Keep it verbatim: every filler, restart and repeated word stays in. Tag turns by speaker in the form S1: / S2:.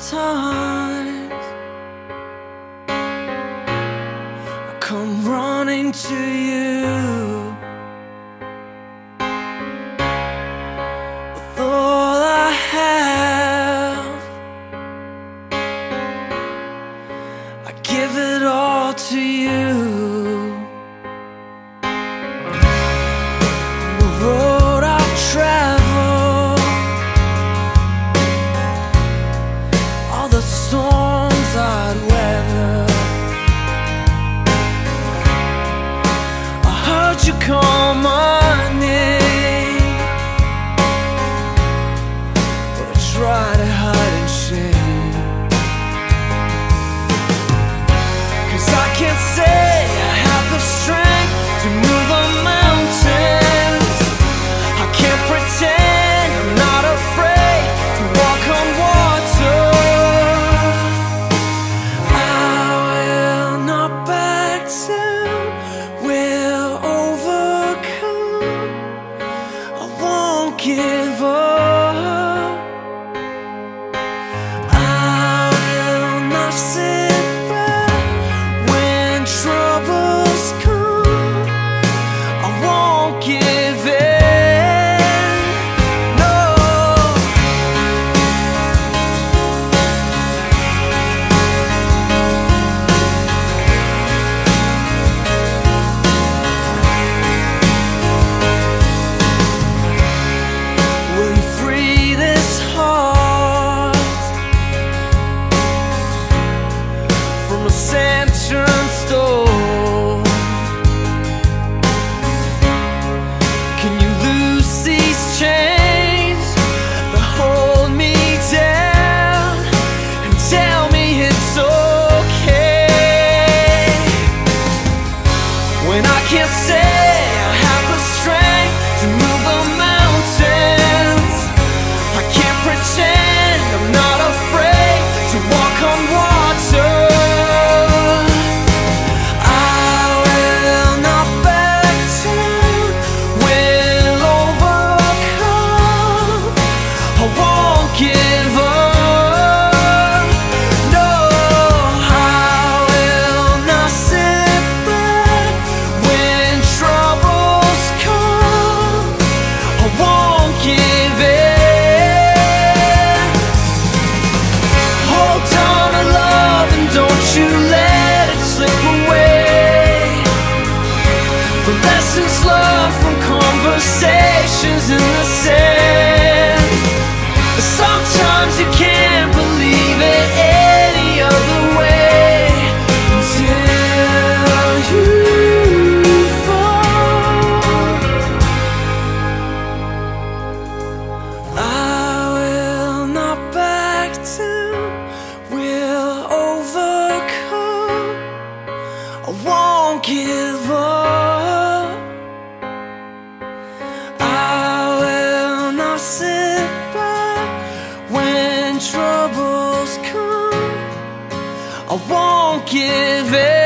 S1: times I come running to you with all I have. I give it all to you. The road I've traveled, all the storms I'd weather, I heard you call my name, but I try to hide in shame, 'cause I can't say I have the strength to move a mountain. I can't pretend I'm not afraid to walk on water. I will not back down, we'll overcome. I won't give up. I will not sit back when troubles come. I won't give in. When I can't say I have the strength to move the mountains, I can't pretend I'm not afraid to walk on water. I will not back down, we'll overcome. I won't give up. Lessons learned from conversations in the sand. But sometimes you can't believe it any other way until you fall. I will not back down, we'll overcome. I won't give up. Sit back when troubles come. I won't give in.